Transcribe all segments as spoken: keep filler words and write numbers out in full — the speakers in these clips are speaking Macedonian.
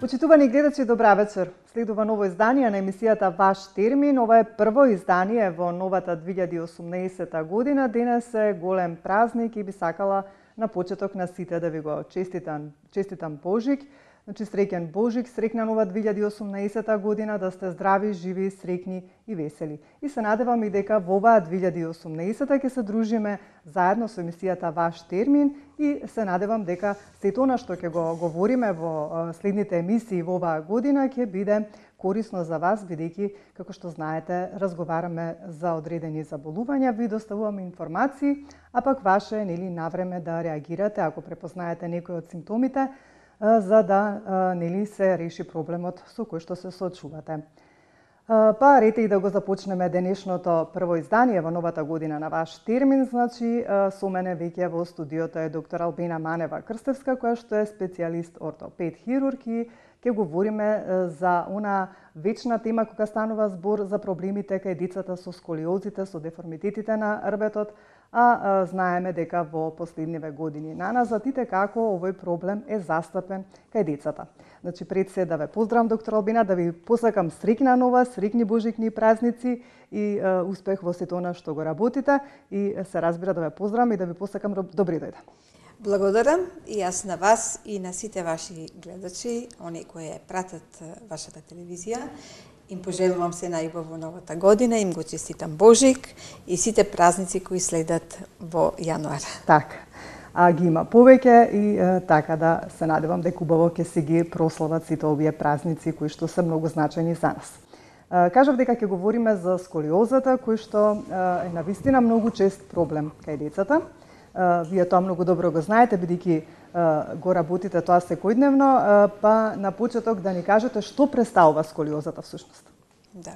Почитувани гледачи, добра вечер. Следува ново издание на емисијата Ваш термин. Ова е прво издание во новата две илјади и осумнаесета година. Денес е голем празник и би сакала на почеток на сите да ви го честитам, честитам Божик. Значи, среќен Божик, срекна нова две илјади и осумнаесета година, да сте здрави, живи, срекни и весели. И се надевам и дека во оваа две илјади и осумнаесета ќе се дружиме заедно со емисијата Ваш термин и се надевам дека сето она што ќе го говориме во следните емисии во оваа година ќе биде корисно за вас, бидејќи, како што знаете, разговараме за одредени заболувања, ви доставуваме информации, а пак ваше е нели навреме да реагирате ако препознаете некој од симптомите, за да нели се реши проблемот со кој што се соочувате. Па рете и да го започнеме денешното прво издание во новата година на Ваш термин. Значи, со мене веќе во студиото е доктор Албена Манева Крстевска, која што е специјалист ортопед хирург и ќе говориме за она вечна тема кога станува збор за проблемите кај децата со сколиозите, со деформитетите на рбетот, а, а знаеме дека во последниве години наназад и како овој проблем е застапен кај децата. Значи, пред се да ве поздравам, доктор Албена, да ви посакам срекна нова, срекни божикни празници и а, успех во сето она што го работите и се разбира да ве поздравам и да ви посакам добри дојде. Благодарам и јас на вас и на сите ваши гледачи, они кои пратат вашата телевизија. Им пожелувам се најубаво во новата година, им го честитам Божик и сите празници кои следат во јануар. Така. А ги има повеќе и е, така да се надевам дека убаво ќе се ги прослават сите овие празници кои што се многу значајни за нас. Е, кажав дека ќе говориме за сколиозата, кој што е навистина многу чест проблем кај децата. Uh, вие тоа многу добро го знаете, бидејќи uh, го работите тоа секојдневно, uh, па на почеток да ни кажете што представува сколиозата всушност. Да.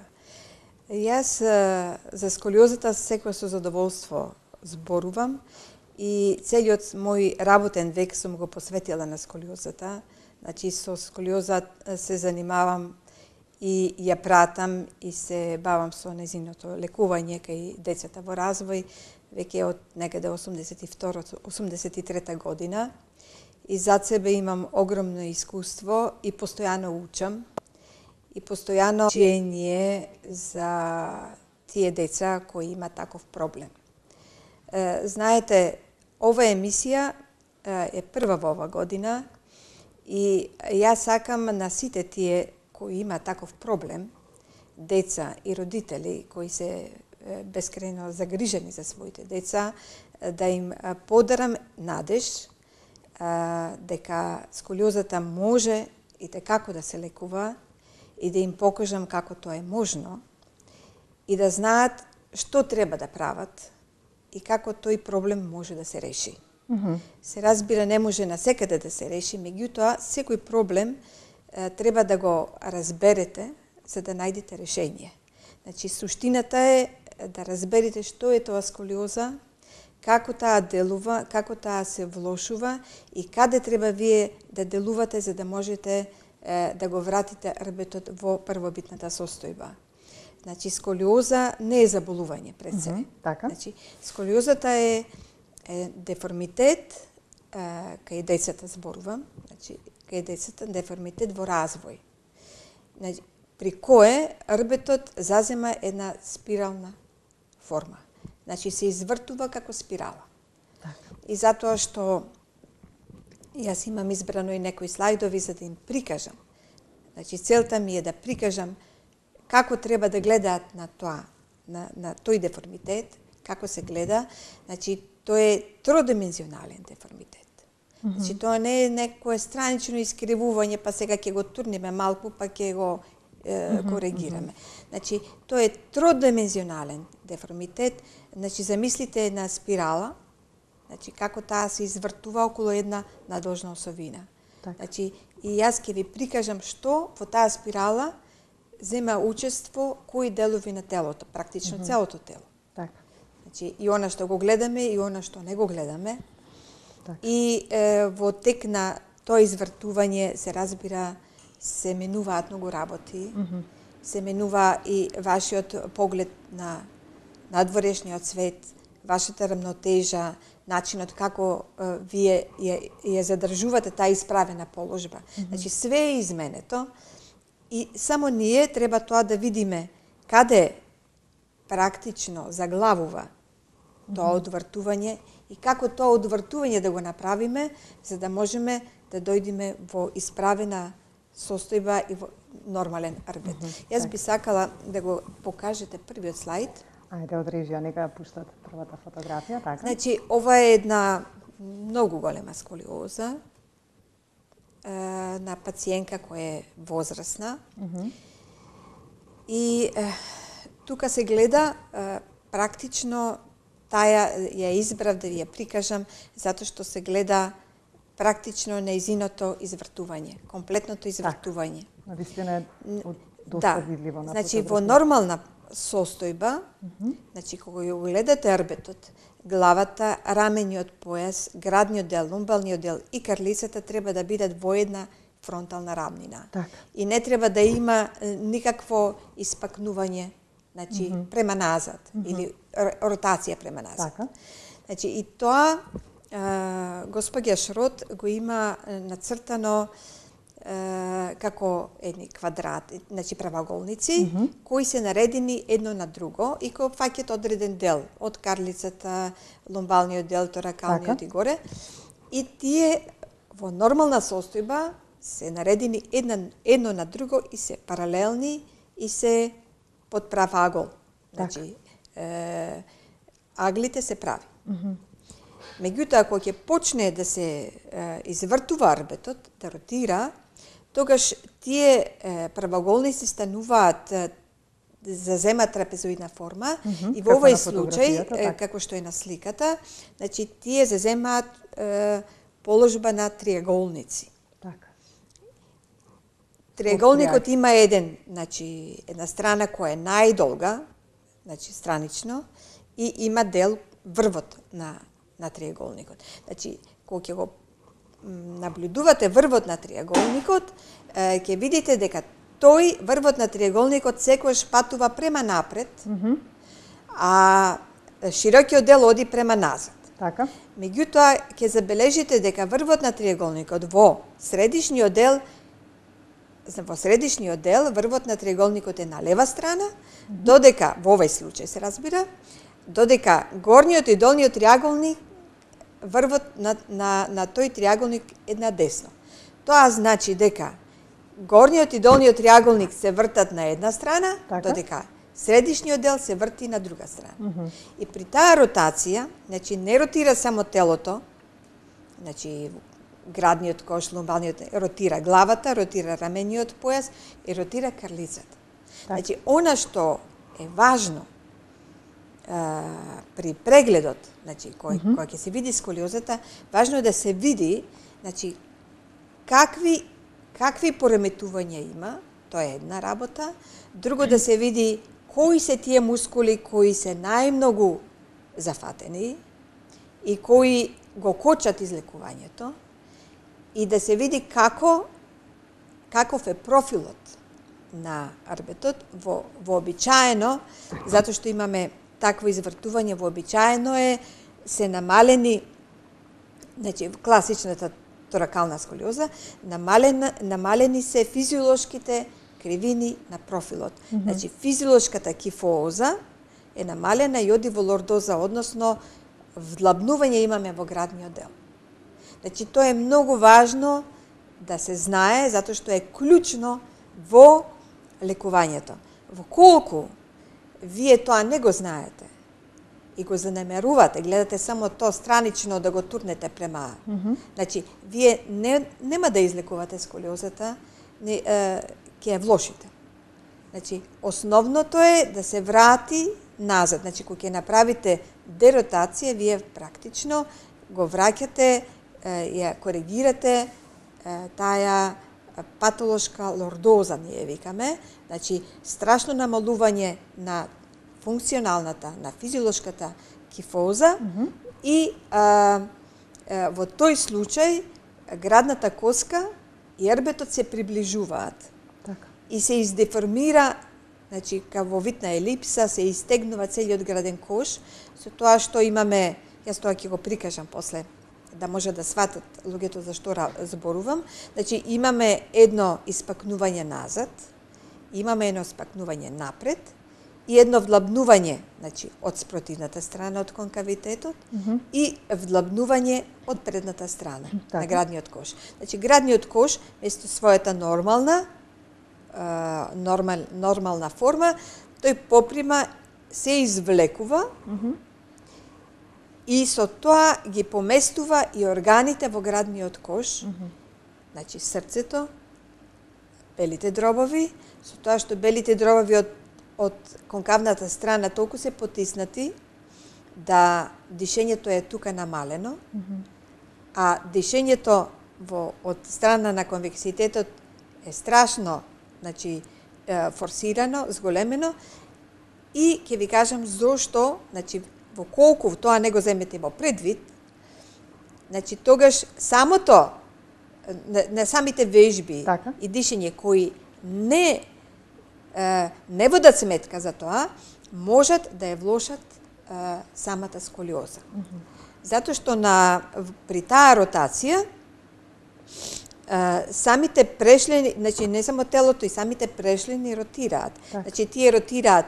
Јас uh, за сколиозата секој со задоволство зборувам и целиот мој работен век сум го посветила на сколиозата. Значи со сколиоза се занимавам и ја пратам и се бавам со незиното лекување кај децата во развој веќе од некаде осумдесет и втора осумдесет и трета година и зад себе имам огромно искуство и постојано учам и постојано учење за тие деца кои има таков проблем. Знаете, ова емисија е прва во ова година и јас сакам на сите тие кои има таков проблем, деца и родители кои се бескрајно загрижени за своите деца, да им подарам надеж дека сколиозата може и како да се лекува и да им покажам како тоа е можно и да знаат што треба да прават и како тој проблем може да се реши. Mm-hmm. Се разбира, не може насекаде да се реши, меѓутоа секој проблем треба да го разберете за да најдете решение. Значи, суштината е да разберете што е тоа сколиоза, како таа делува, како таа се влошува и каде треба вие да делувате за да можете е, да го вратите рбетот во првобитната состојба. Значи, сколиоза не е заболување пред се. Mm-hmm, така. Значи, сколиозата е, е деформитет, е, кај децата зборувам, значи, кај децата деформитет во развој. Значи, при кое рбетот зазема една спирална форма. Значи се извртува како спирала. Так. И затоа што јас имам избрано и некои слајдови за да им прикажам. Значи целта ми е да прикажам како треба да гледаат на тоа, на, на тој деформитет, како се гледа. Значи тој е тродимензионален деформитет. Mm-hmm. Значи тоа не е некое странично искривување, па сега ќе го турниме малку, па ќе го коригираме. Mm-hmm. Значи, тоа е тродимензионален деформитет. Значи, замислите една спирала, значи, како таа се извртува околу една надолжна осовина. Так. Значи, и јас ќе ви прикажам што во таа спирала зема учество кои делови на телото, практично mm-hmm. целото тело. Так. Значи, и она што го гледаме, и она што не го гледаме. Так. И е, во тек на тоа извртување се разбира се менуваат многу работи, mm-hmm. се менува и вашиот поглед на надворешниот свет, вашата рамнотежа, начинот како е, вие ја, ја задржувате таа исправена положба. Mm -hmm. Значи све е изменето и само ние треба тоа да видиме каде практично заглавува тоа одвртување и како тоа одвртување да го направиме за да можеме да дојдеме во исправена состојба и во нормален арбет. Mm -hmm. Јас би сакала да го покажете првиот слајд. Ајде, од режија, нека пуштат првата фотографија, така? Значи, ова е една многу голема сколиоза е, на пациентка која е возрастна. Mm -hmm. И е, тука се гледа е, практично таа ја избрав да ви ја прикажам затоа што се гледа практично нејзиното извртување, комплетното извртување. Так, навистина е доста да. видливо на Значи, во нормална состојба, mm -hmm. значи, кога ја гледате арбетот, главата, рамениот појас, градниот дел, лумбалниот дел и карлицата треба да бидат во една фронтална рамнина. Так. И не треба да има никакво испакнување, значи, mm -hmm. према назад, mm -hmm. или ротација према назад. Така. Значи, и тоа господја Шрот го има нацртано е, како едни квадрати, значи правоаголници, mm -hmm. кои се наредени едно на друго и кои опфаќаат одреден дел од карлицата, ломбалниот дел, торакалниот така. И горе. И тие во нормална состојба се наредени една, едно на друго и се паралелни и се под прав агол. Значи, е, аглите се прави. Mm -hmm. Меѓутоа, кога ќе почне да се е, извртува арбетот, да ротира, тогаш тие е, правоаголници стануваат е, заземат трапезоидна форма mm -hmm. и во овој случај, е, како што е на сликата, значи тие заземаат е, положба на триаголници. Така. Триаголникот има еден, значи една страна која е најдолга, значи странично, и има дел врвот на на триаголникот. Значи, кога ќе го наблюдувате врвот на триаголникот, ќе видите дека тој врвот на триаголникот секогаш патува према напред, mm -hmm. а широкиот дел оди према назад. Така. Меѓутоа, ќе забележите дека врвот на триаголникот во средишниот дел во средишниот дел врвот на триаголникот е на лева страна, mm -hmm. додека во овој случај се разбира, додека горниот и долниот триаголник врвот на, на, на тој триаголник е на десно. Тоа значи дека горниот и долниот триаголник се вртат на една страна, така? Додека средишниот дел се врти на друга страна. Mm -hmm. И при таа ротација, значи не ротира само телото, значи градниот кош, лумбалниот, ротира главата, ротира рамениот појас и ротира карлицата. Так. Значи, она што е важно а, при прегледот, значи, кој, mm -hmm. кој ќе се види сколиозата, важно е да се види, значи, какви, какви пореметувања има, тоа е една работа, друго да се види кои се тие мускули кои се најмногу зафатени и кои го кочат излекувањето, и да се види како каков е профилот на арбетот во вообичаено, затоа што имаме такво извртување, вообичаено е се намалени, значи класичната торакална сколиоза, намалена, намалени се физиолошките кривини на профилот. Mm -hmm. Значи физиолошката кифооза е намалена и оди во лордоза, односно вдлабнување имаме во градниот дел. Значи, тоа е многу важно да се знае, затоа што е клучно во лекувањето. Во колку вие тоа не го знаете и го занемерувате, гледате само тоа странично да го турнете према, mm -hmm. значи, вие не, нема да излекувате сколиозата, не, е, ќе ја влошите. Значи, основното е да се врати назад. Значи, кога ќе направите деротација, вие практично го враќате, ја коригирате таа патолошка лордоза, ние викаме, значи страшно намалување на функционалната, на физиолошката кифоза, mm -hmm. и а, а, во тој случај градната коска и арбетот се приближуваат. Така. И се издеформира, значи, ка во вид на елипса се истегнува целиот граден кош, со тоа што имаме Јас тоа ќе го прикажам после, да може да сватат луѓето за што зборувам. Значи, имаме едно испакнување назад, имаме едно испакнување напред и едно вдлабнување, значи, од спротивната страна од конкавитетот mm -hmm. и вдлабнување од предната страна так. на градниот кош. Значи, градниот кош, место својата нормална, нормал, нормална форма, тој поприма се извлекува mm -hmm. и со тоа ги поместува и органите во градниот кош, mm -hmm. значи срцето, белите дробови, со тоа што белите дробови од, од конкавната страна толку се потиснати да дишењето е тука намалено, mm -hmm. а дишењето во, од страна на конвекситетот е страшно, значи, форсирано, зголемено, и ќе ви кажам зошто, значи, во колку тоа не го земете во предвид, значи, тогаш самото, на, на самите вежби така. и дишење кои не, е, не водат сметка за тоа, можат да ја влошат е, самата сколиоза. Mm -hmm. Затоа што на, при таа ротација, Uh, самите прешлени, значи не само телото, и самите прешлени ротираат. Так. Значи тие ротираат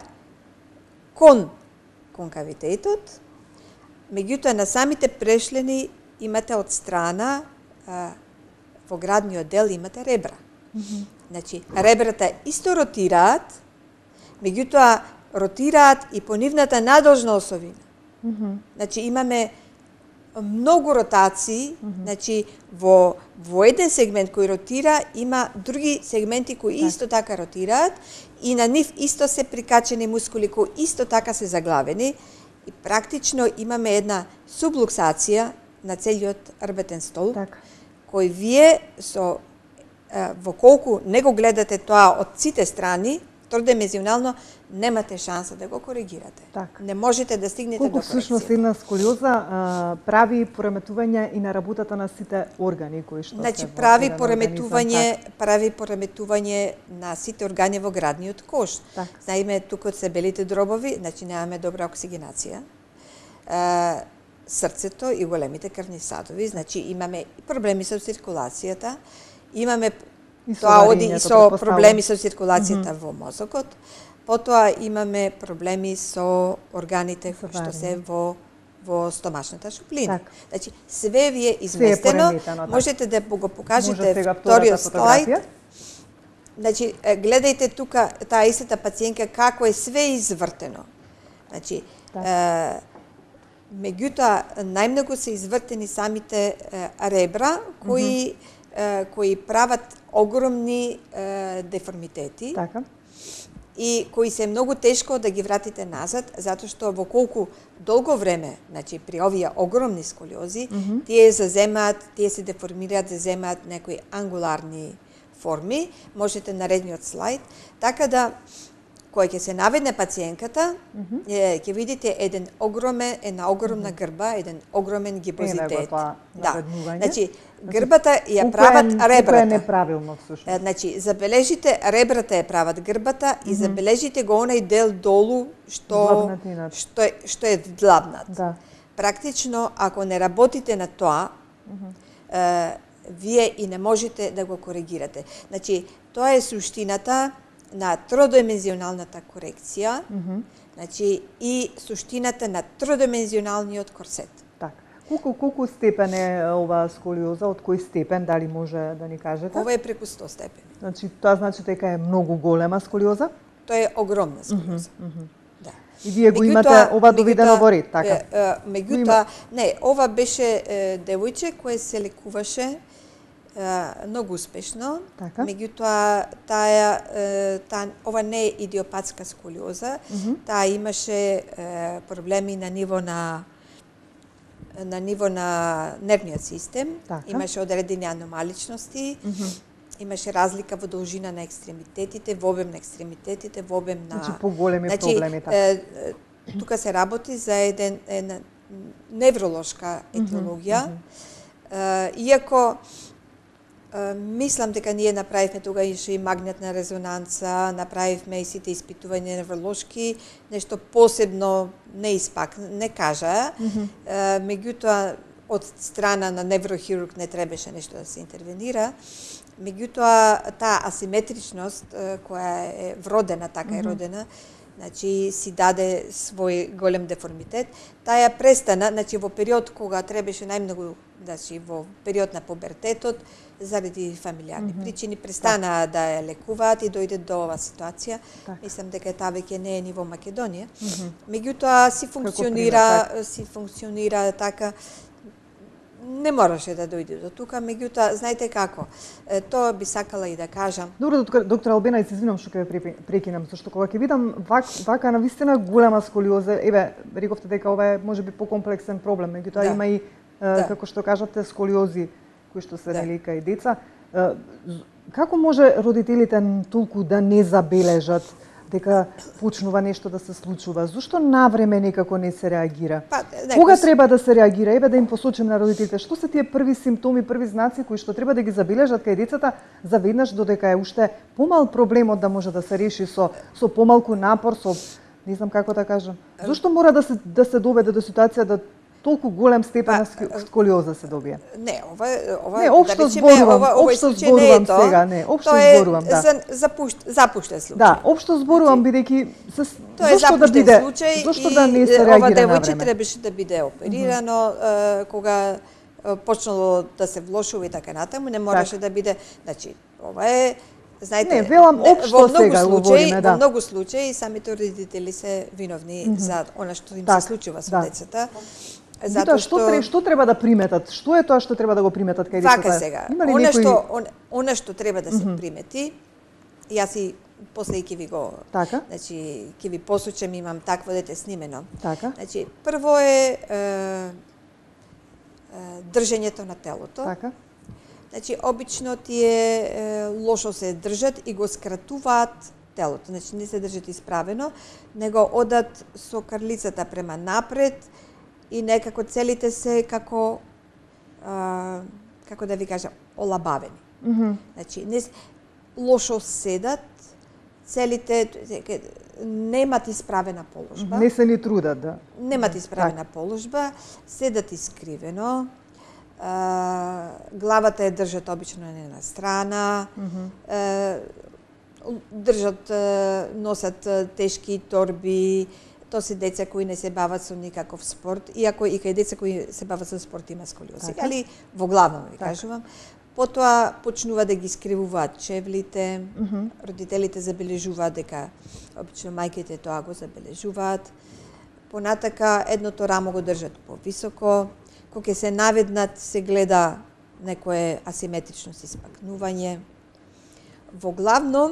кон конкавитетот, меѓутоа на самите прешлени имате од страна, uh, во градниот дел имате ребра. Mm -hmm. Значи ребрата исто ротираат, меѓутоа ротираат и по нивната надолжна осовина. Mm -hmm. Значи имаме многу ротации, mm -hmm. значи во во еден сегмент кој ротира има други сегменти кои так. исто така ротираат и на нив исто се прикачени мускули кои исто така се заглавени и практично имаме една сублуксација на целиот рбетен стол так. кој вие со во колку не го гледате тоа од сите страни тродимензионално немате шанса да го коригирате. Так. Не можете да стигнете колку до корекција. Всушност една сколиоза а, прави пореметување и на работата на сите органи кои што значи, се прави пореметување, так. прави пореметување на сите органи во градниот кош. Так. Наиме тука се белите дробови, значи немаме добра оксигенација. А, срцето и големите крвни садови, значи имаме проблеми со циркулацијата, имаме и тоа оди и со проблеми со циркулацијата mm -hmm. во мозокот. Потоа имаме проблеми со органите кои што се во во стомашната шуплина. Так. Значи све ви е изместено. Е можете да го покажете вториот слајд. Значи гледајте тука таа истата пациентка како е све извртено. Значи так. е, меѓутоа најмногу се извртени самите е, ребра кои mm -hmm. кои прават огромни е, деформитети така. и кои се многу тешко да ги вратите назад, затоа што во колку долго време, значи при овие огромни сколиози, mm -hmm. тие заземаат, тие се деформираат, заземаат некои ангуларни форми, можете наредниот слайд, така да кој ќе се наведне пациенката, mm -hmm. ќе видите еден огромен, една огромна грба, еден огромен гибозитет. Да. Значи, грбата ја прават ребрата. Колку е неправилно всушност. Значи, забележите ребрата ја прават грбата mm -hmm. и забележите го онај дел долу што што е што е длабнат. Да. Практично, ако не работите на тоа, mm -hmm. е, вие и не можете да го коригирате. Значи, тоа е суштината на тродимензионалната корекција, mm -hmm. значи и суштината на тродимензионалниот корсет. Така. Колку колку степен е оваа сколиоза, од кој степен, дали може да ни кажете? Ова е преку сто степени. Значи тоа значи дека е многу голема сколиоза? Тоа е огромна сколиоза. Mm -hmm. Да. И вие го имате ова довидено во ред, така? Меѓутоа, не, ова беше девојче кое се лекуваше многу успешно, така. Меѓутоа таа таа ова не е идиопатска сколиоза, mm -hmm. таа имаше е, проблеми на ниво на на ниво на нервниот систем, така. Имаше одредени аномаличности, mm -hmm. имаше разлика во должина на екстремитетите, во обем на екстремитетите, во обем на значи поголеми значи, проблеми така. Е, тука се работи за еден една невролошка етиологија, mm -hmm. е, иако Мислам дека ние направивме тогаш и магнетна резонанца, направивме и сите испитувања невролошки, нешто посебно не испак, не кажа. Mm -hmm. Меѓутоа, од страна на неврохирург не требаше нешто да се интервенира. Меѓутоа, таа асиметричност, која е вродена, така е родена, значи си даде свој голем деформитет. Таа ја престана, значи во период кога требаше најмногу, значи во период на пубертетот, заради фамилиарни mm -hmm. причини, престана да. да ја лекуваат и дојде до оваа ситуација. Так. Мислам дека таа веќе не е ни во Македонија. Mm -hmm. Меѓутоа си функционира, пример, си функционира така. Не мораше да дојде до тука, меѓутоа, знаете како, тоа би сакала и да кажам. Добро, доктор Албена, се извинам што ќе ве прекинам, зашто кога ќе видам вак, вака навистина голема сколиоза, еве, рековте дека ова е можеби покомплексен проблем, меѓутоа да. Има и, да. како што кажате, сколиози кои што се да. Нелика и деца. Како може родителите толку да не забележат дека почнува нешто да се случува? Зошто навреме некако не се реагира? Па, не, Кога не... треба да се реагира? Еве да им посочим на родителите, што се тие први симптоми, први знаци кои што треба да ги забележат кај децата заведнаш додека е уште помал проблемот да може да се реши со со помалку напор, со не знам како да кажам. Зошто мора да се да се доведе до ситуација да толку голем степен на сколиоза се добие? Не, ова ова не, општо да зборувам, ова, ова општо зборувам не сега, не, општо зборувам, да. За запушт, запуштен случај. Да, општо зборувам бидејќи зошто да биде, случај, зошто да не се реагира на време? Ова девојче требаше да биде оперирано, mm -hmm. кога почнало да се влошува и така натаму, не мораше так. Да биде, значи, ова е знаете, не, велам општо сега говориме, да. Во многу случаи самите родители се виновни mm -hmm. за она што им так, се случува со да. Децата. Затоа што што, што треба да приметат? Што е тоа што треба да го приметат кај децата? Вака сега. Она некој... што он, она што треба да се mm -hmm. примети, јас и после ќе ви го, така? Значи ќе ви посочам, имам такво дете снимено. Така? Значи прво е, е, е држењето на телото. Така? Значи обично тие е, лошо се држат и го скратуваат телото. Значи не се држат исправено, него одат со карлицата према напред и некако целите се како а, како да ви кажам, олабавени. Mm -hmm. Значи не лошо седат, целите немат исправена положба. Не се ни трудат, да. Немат исправена так. Положба, седат искривено. А, главата е држат обично на една страна. Mm -hmm. а, држат, носат тешки торби. Тоа се деца кои не се бават со никаков спорт, иако и кај деца кои се бават со спорт има сколиози, така. Али во главно ви така. Кажувам. Потоа почнува да ги скривуваат чевлите, mm -hmm. родителите забележуваат дека обично мајките тоа го забележуваат. Понатака едното рамо го држат повисоко, кога ќе се наведнат се гледа некое асиметрично испакнување. Во главно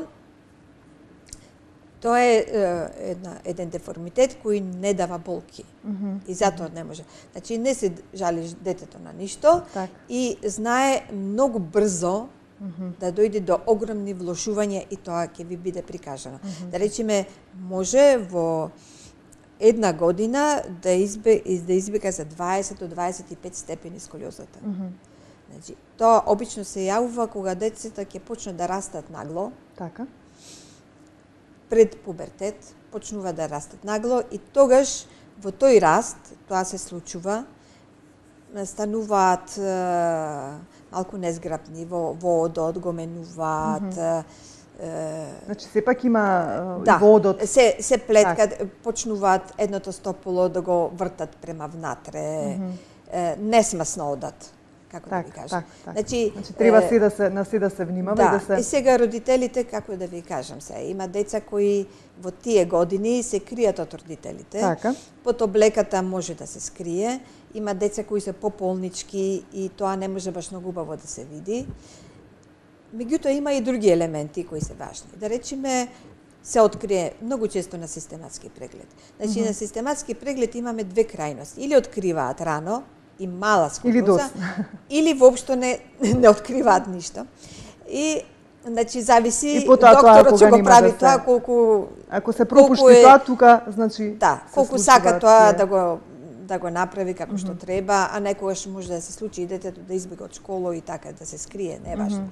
тоа е една, еден деформитет кој не дава болки. Mm -hmm. И затоа не може. Значи не се жали детето на ништо так. И знае многу брзо mm -hmm. да дојде до огромни влошувања и тоа ќе ви биде прикажано. Mm -hmm. Да речеме, може во една година да избе да избега за дваесет до дваесет и пет степени сколиозата. Mm -hmm. Значи тоа обично се јавува кога децата ќе почнат да растат нагло. Така. Пред пубертет почнува да растат нагло и тогаш во тој раст, тоа се случува, стануваат е, малку незграпни во водот, го менуваат. Mm -hmm. е, значи сепак има е, да, водот. се се плеткат, так. Почнуваат едното стополо да го вртат према внатре. Mm -hmm. е, несмасно одат. Како так, да ви кажам. Так, так. Значи, значи треба е, си да се на си да се внимава да, и да се. И сега родителите, како да ви кажам се, има деца кои во тие години се кријат од родителите. Така. Под облеката може да се скрие. Има деца кои се пополнички и тоа не може баш многу убаво да се види. Меѓутоа има и други елементи кои се важни. Да речеме, се открие многу често на систематски преглед. Значи mm -hmm. на систематски преглед имаме две крајности. Или откриваат рано и мала сколиоза, или, или воопшто не не откриваат ништо. И значи зависи и потоа, докторот што го прави да тоа колку ако се пропушти е, тоа тука значи да, колку сака тоа тие. да го да го направи како што треба, а некогаш може да се случи и детето да избега од школа и така да се скрие, не е важно.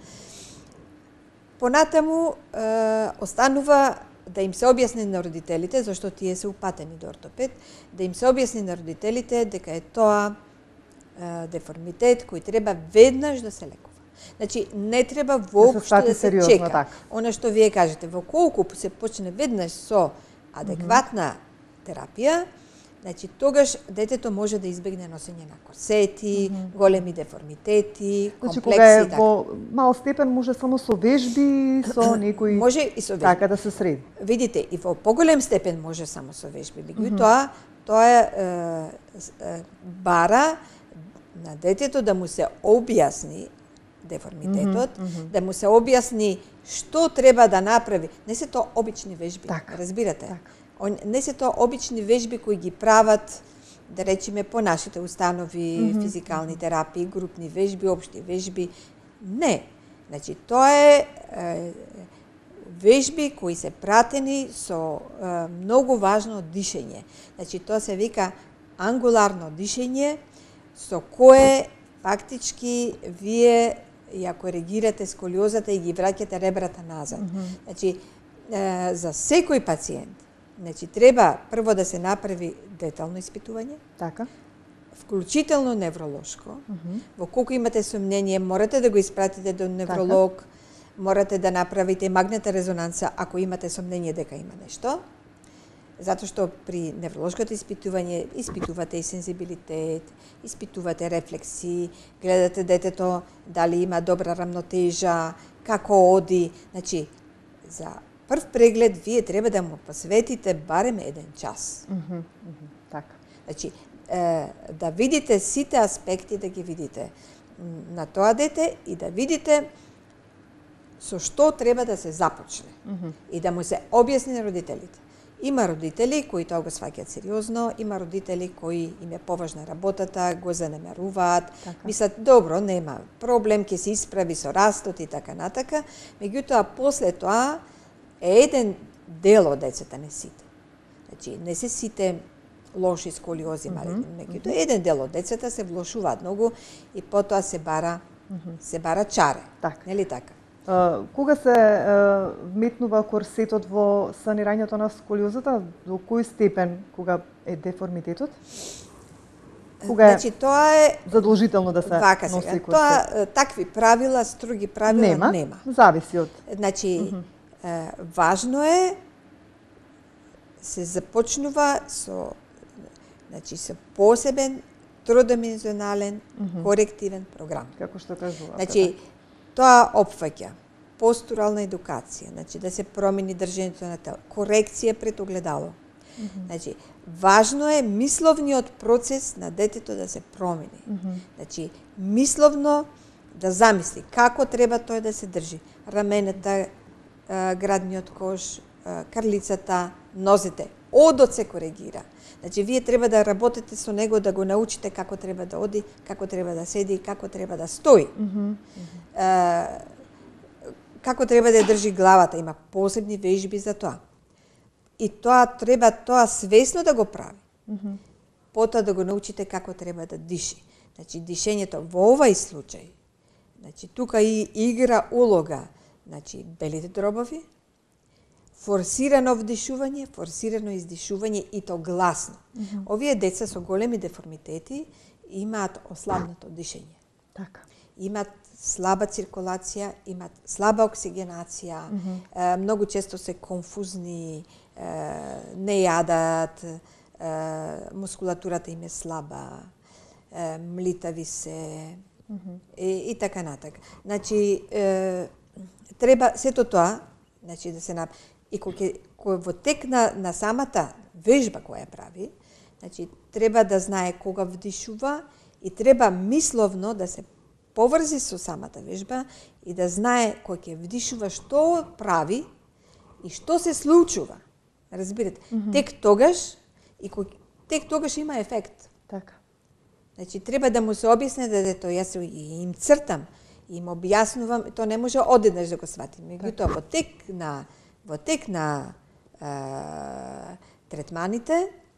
Понатаму е, останува да им се објасни на родителите, зашто тие се упатени до ортопед, да им се објасни на родителите дека е тоа е, деформитет кој треба веднаш да се лекува. Значи, не треба воопшто да се, да се чека. Так. Она што вие кажете, во колку се почне веднаш со адекватна терапија, значи тогаш детето може да избегне носење на корсети, mm -hmm. големи деформитети, значи, комплекси. Кога е така. во мал степен може само со вежби, со некои може и со вежби. Така да се среди. Видите, и во поголем степен може само со вежби. Меѓутоа, mm -hmm. тоа е, е, бара на детето да му се објасни деформитетот, mm -hmm. да му се објасни што треба да направи. Не се тоа обични вежби, так, разбирате? Так. Не се тоа обични вежби кои ги прават, да речеме, по нашите установи, mm -hmm. физикални терапии, групни вежби, општи вежби. Не. Значи, тоа е, е вежби кои се пратени со е, многу важно дишење. Значи, тоа се вика ангуларно дишење, со кое фактички вие ја коригирате сколиозата и ги враќате ребрата назад. Mm -hmm. Значи, е, за секој пациент, значи, треба прво да се направи детално испитување, така, вклучително невролошко. Mm -hmm. Во колку имате сомнение, морате да го испратите до невролог, така. Морате да направите магнетна резонанца ако имате сомнение дека има нешто. Затоа што при невролошкото испитување испитувате и сензибилитет, испитувате рефлекси, гледате детето дали има добра рамнотежа, како оди. Значи, за прв преглед вие треба да му посветите барем еден час. Mm -hmm, mm -hmm, така. Значи, е, да видите сите аспекти, да ги видите на тоа дете и да видите со што треба да се започне. Mm -hmm. И да му се објасни на родителите. Има родители кои тоа го сваќаат сериозно, има родители кои им е поважна работата, го занемаруваат, така. Мислат, добро, нема проблем, ќе се исправи со растот и така натака, меѓутоа после тоа е еден дел од децата, не сите. Значи, не се сите лоши сколиози, mm -hmm. меѓутоа еден дел од децата се влошуваат многу и потоа се бара, mm -hmm. се бара чаре, так. Нели така? Uh, кога се uh, вметнува корсетот во санирањето на сколиозата, до кој степен кога е деформитетот? Кога значи, тоа е задолжително да се вака носи сега, корсет? Тоа такви правила, строги правила нема. нема. Зависи од. Значи, mm -hmm. е, важно е се започнува со значи со посебен тродимензионален mm -hmm. корективен програм. Како што кажува. Значи, тоа опфаќа постурална едукација, значи да се промени држењето на тело, корекција пред огледало. Mm -hmm. Значи, важно е мисловниот процес на детето да се промени. Mm -hmm. Значи, мисловно да замисли како треба тој да се држи. Рамената, градниот кош, карлицата, нозете, одот се коригира. Значи, вие треба да работите со него, да го научите како треба да оди, како треба да седи, како треба да стои. Mm -hmm. е, како треба да држи главата, има посебни вежби за тоа. И тоа треба тоа свесно да го прави. Mm -hmm. Потоа да го научите како треба да диши. Значи, дишењето во овај случај, значи, тука и игра улога, значи, белите дробови, форсирано вдишување, форсирано издишување и то гласно. Mm -hmm. Овие деца со големи деформитети имаат ослабнато дишење. Така. Имаат слаба циркулација, имаат слаба оксигенација, mm -hmm. е, многу често се конфузни, е, не јадат, е, мускулатурата им е слаба, е, млитави се, mm -hmm. и, и така натака. Значи, е, треба сето тоа, значи да се направи. И кој кој во тек на, на самата вежба која ја прави, значи треба да знае кога вдишува и треба мисловно да се поврзи со самата вежба и да знае кој ќе вдишува што прави и што се случува. Разбирате? Mm -hmm. Тек тогаш и кој тек тогаш има ефект. Така. Значи треба да му се објасни детето, јас им цртам, им објаснувам, тоа не може одеднаш да го свати. Меѓутоа во тек на во тек на е, третманите,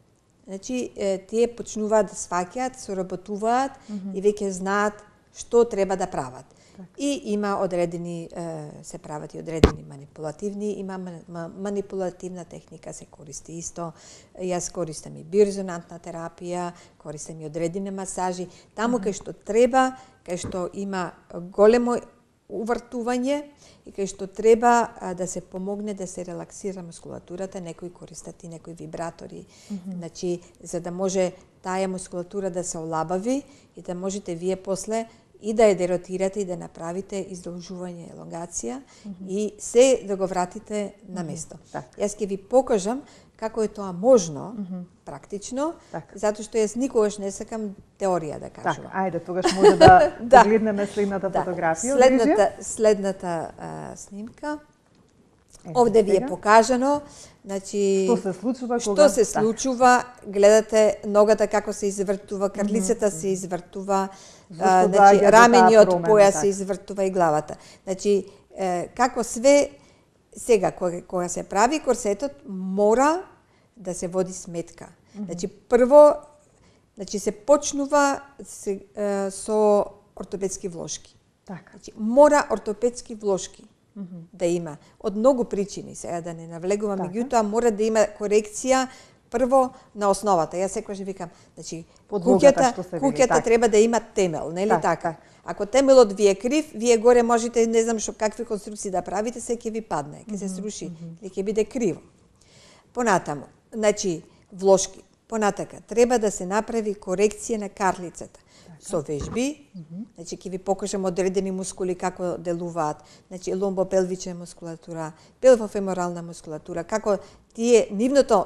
Значи, тие почнуваат да сваќаат, соработуваат mm -hmm. и веќе знаат што треба да прават. Так. И има одредени, се прават и одредени манипулативни, има манипулативна техника, се користи исто. Јас користам и биорезонантна терапија, користам и одредени масажи. Таму mm -hmm. кај што треба, кај што има големо увртување и кај што треба а, да се помогне да се релаксира мускулатурата, некои користат и некои вибратори, mm -hmm. значи за да може таа мускулатура да се олабави и да можете вие после и да ја деротирате и да направите издолжување, елонгација mm -hmm. и се да го вратите на место. Mm -hmm. Јас ќе ви покажам како е тоа можно, mm -hmm. практично, так. Затоа што јас никогаш не сакам теорија да кажувам. Так, ајде, тогаш може да да. Погледнеме следната да. фотографија. Следната, следната а, снимка. Е, овде ви е покажано, значи што се случува што кога се случува, гледате ногата како се извртува, крлицата mm -hmm. се извртува, а, значи рамениот појас се извртува и главата. Значи е, како све сега кога, кога се прави корсетот мора да се води сметка. Mm -hmm. Значи прво значи се почнува се, е, со ортопедски влошки. Така. Значи мора ортопедски влошки mm -hmm. да има. Од многу причини, сега да не навлегувам, меѓутоа мора да има корекција прво на основата. Јас секогаш викам, значи куќата, куќата треба да има темел, нели так, така? Так. Ако темелот ви е крив, вие горе можете не знам што какви конструкции да правите, се ќе ви падне, ќе mm -hmm. се сруши, mm -hmm. или ќе биде криво. Понатаму, значи влошки. Понатака треба да се направи корекција на карлицата. Со вежби, mm -hmm. значи ќе ви покажам одредени мускули како делуваат, значи ломбопелвична мускулатура, пелвофеморална мускулатура, како тие нивното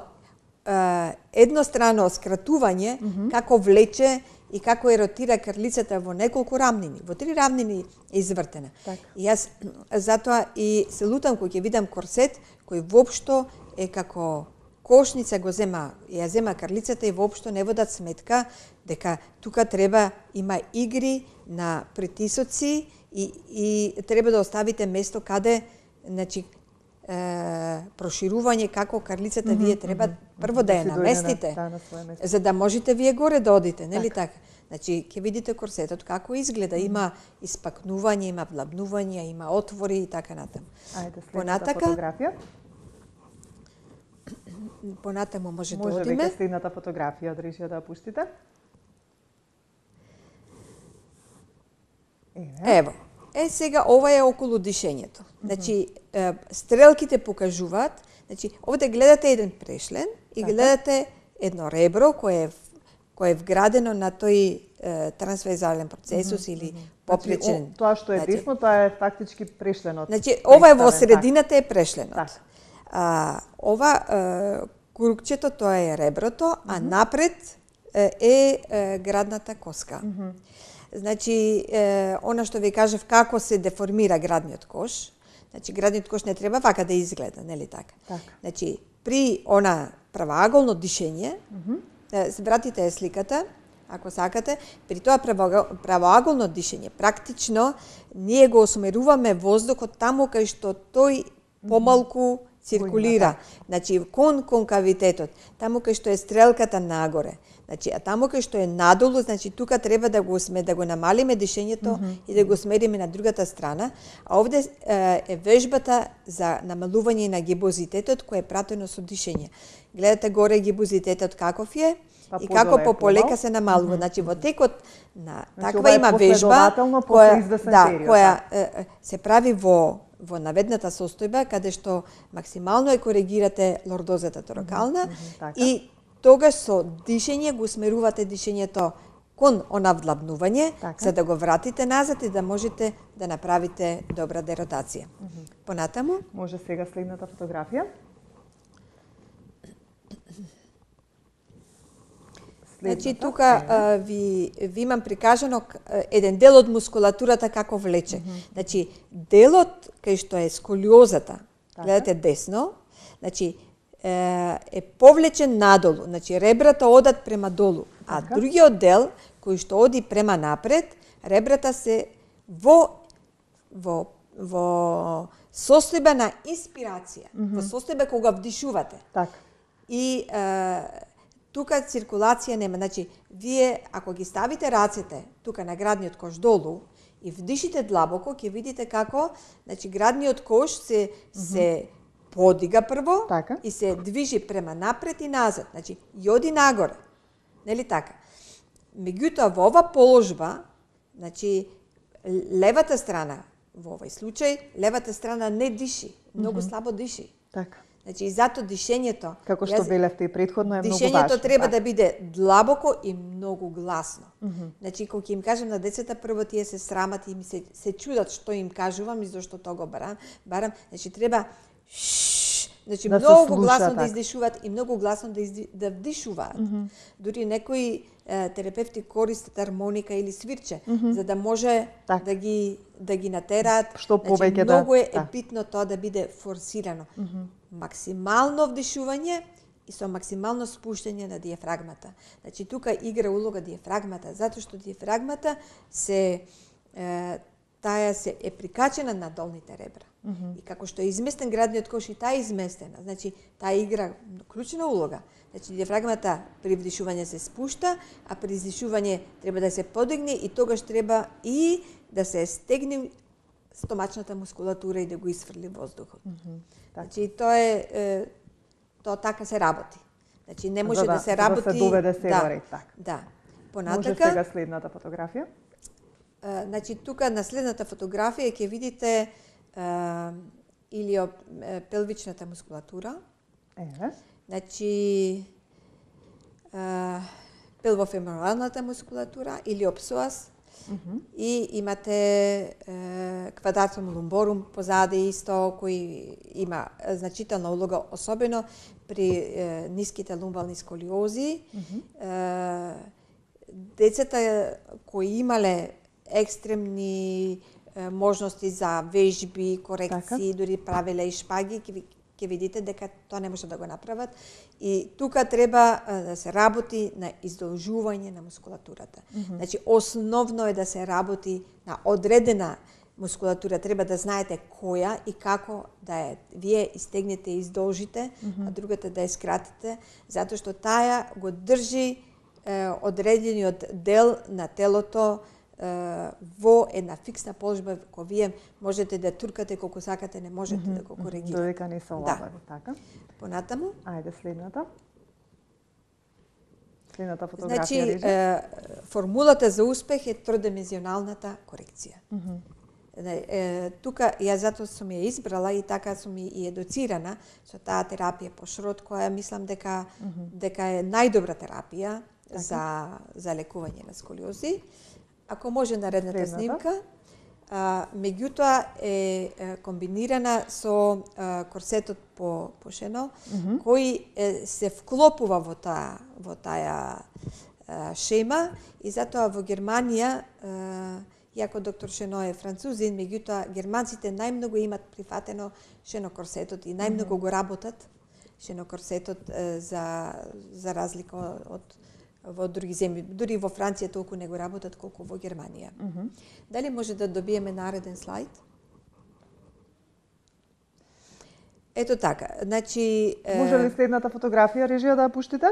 е, еднострано скратување, mm -hmm. како влече и како еротира крлицата во неколку рамнини, во три рамнини е извртена. Так. И јас затоа и се лутам кога ќе видам корсет кој воопшто е како кошница го зема, ја зема крлицата и воопшто не водат сметка дека тука треба има игри на притисоци и, и треба да оставите место каде, значи, е, проширување како карлицата mm -hmm, вие треба mm -hmm. прво да ја наместите, на, да, за да можете вие горе да одите, нели така? така? Значи, ќе видите корсетот како изгледа, mm -hmm. има испакнување, има влабнување, има отвори и така натаму. Ајде, следната фотографија. Понатаму може, може да одиме. Може веќе следната фотографија, да решите да ја пуштите. Еве. Ево. Е, сега ова е околу дишењето. Значи, е, стрелките покажуваат, значи, овде гледате еден прешлен и така. Гледате едно ребро кое е, кое е вградено на тој е, трансверзален процесус mm -hmm. или попречен. Значи, тоа што е значи, десно, тоа е фактички прешленот. Значи, ова е во средината е прешленот. Так. А, ова е, курукчето, тоа е реброто, mm -hmm. а напред е, е, е градната коска. Mm -hmm. Значи, е, она што ви кажав како се деформира градниот кош, значи градниот кош не треба вака да изгледа, нели така? Так. Значи, при она правоаголно дишење, mm -hmm. се вратите е сликата, ако сакате, при тоа правоаголно дишење, практично, ние го осмеруваме воздухот таму кај што тој помалку циркулира, значи кон конкавитетот, таму кај што е стрелката нагоре. Значи, а таму кај што е надолу, значи тука треба да го сме да го намалиме дишењето mm -hmm. и да го смериме на другата страна. А овде е, е вежбата за намалување на гибозитетот кој е пратено со дишење. Гледате горе гибозитетот каков е па и како по полека се намалува. Mm -hmm. Значи во текот на значи, таква има вежба која да, која е, се прави во во наведната состојба каде што максимално ја коригирате лордозата торакална mm -hmm, така. И тогаш со дишење го смерувате дишењето кон она влабнување, така. За да го вратите назад и да можете да направите добра деротација. Mm -hmm. Понатаму? Може сега следната фотографија. Следната. Значи, тука а, ви, ви имам прикажано еден дел од мускулатурата како влече. Mm -hmm. Значи, делот кај што е сколиозата, така. Гледате десно, значи, е повлечен надолу, значи ребрата одат према долу, а така. Другиот дел кој што оди према напред, ребрата се во во во состојба на инспирација, mm -hmm. во состојба кога вдишувате. Така. И е, тука циркулација нема. Значи, вие ако ги ставите рацете тука на градниот кош долу и вдишите длабоко, ќе видите како, значи градниот кош се mm -hmm. се подига прво така. И се движи према напред и назад. Значи, и оди нагоре. Нели така? Меѓутоа во ова положба, значи левата страна во овој случај, левата страна не диши, многу mm -hmm. слабо диши. Така. Значи, и зато дишењето... Како што велевте и предходно е многу важно. Дишењето треба да биде длабоко и многу гласно. Mm -hmm. Значи, кога ќе им кажам на децата, прво тие се срамат и ми се, се чудат што им кажувам и зашто тоа го барам. барам. Значи, треба шш, значи, да многу слуша, гласно так. да издишуваат и многу гласно да, изди, да вдишуваат. Mm -hmm. Дури некои е, терапевти користат армоника или свирче, mm -hmm. за да може так. да ги да ги натераат. Што повеќе значи, да... Многу е, да. е битно тоа да биде форсирано. Mm -hmm. Максимално вдишување и со максимално спуштање на диафрагмата. Значи, тука игра улога диафрагмата, затоа што диафрагмата се е, таа се е прикачена на долните ребра. Mm -hmm. И како што е изместен градниот кош и таа е изместена, значи таа игра клучна улога. Значи диафрагмата при вдишување се спушта, а при издишување треба да се подигне и тогаш треба и да се стегне стомачната мускулатура и да го изфрли воздухот. Mm -hmm. Значи тоа е, е тоа така се работи. Значи не може да, да, да се работи да се доведе се да, во ред така. Да. Понатака, може сега следната фотографија. Uh, значи, тука на следната фотографија ќе видите uh, илио uh, пелвичната мускулатура. Еве. Значи, uh, пелвофеморалната мускулатура или псоас. Mm -hmm. И имате uh, квадратум лумборум позади исто, кој има значителна улога, особено при uh, ниските лумбални сколиози. Mm -hmm. uh, децата кои имале екстремни е, можности за вежби, корекции, така. Дури правеле и шпаги, ќе, ќе видите дека тоа не може да го направат. И тука треба е, да се работи на издолжување на мускулатурата. Mm -hmm. Значи, основно е да се работи на одредена мускулатура. Треба да знаете која и како да е. Вие истегнете и издолжите, mm -hmm. а другата да ја скратите, затоа што таа го држи е, одредениот дел на телото во една фиксна положба, која вие можете да туркате колку сакате, не можете mm -hmm. да го коригирате. Додека не се олабави, да. Така. Понатаму? Ајде следната. Следната фотографија. Значи, е, формулата за успех е тродимензионалната корекција. Mm -hmm. е, тука ја затоа сум ја избрала и така сум и едуцирана со таа терапија по Шрот, која мислам дека mm -hmm. дека е најдобра терапија така. за за лекување на сколиози. Ако може наредната Следната. снимка, а, меѓутоа е, е комбинирана со а, корсетот по пошено, mm -hmm. кој е, се вклопува во таа во таа а, шема и затоа во Германија, а, иако доктор Шено е французин, меѓутоа германците најмногу имат прифатено шенокорсетот и најмногу mm -hmm. го работат шенокорсетот а, за за разлика од во други земји, дури во Франција толку не го работат колку во Германија. Mm -hmm. Дали може да добиеме нареден слайд? Ето така, значи... Може ли следната фотографија, режија, да ја пуштите?